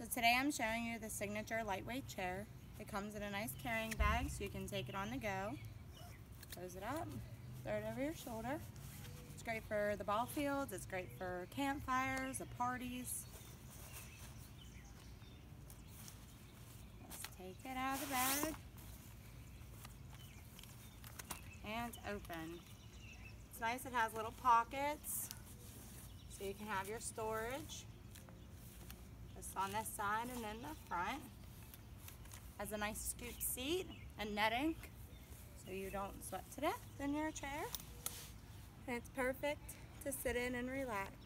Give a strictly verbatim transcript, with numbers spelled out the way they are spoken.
So today I'm showing you the Signature Lightweight Chair. It comes in a nice carrying bag so you can take it on the go. Close it up, throw it over your shoulder. It's great for the ball fields, it's great for campfires, the parties. Let's take it out of the bag and open. It's nice, it has little pockets so you can have your storage. Just on this side and then the front. Has a nice scoop seat and netting so you don't sweat to death in your chair. And it's perfect to sit in and relax.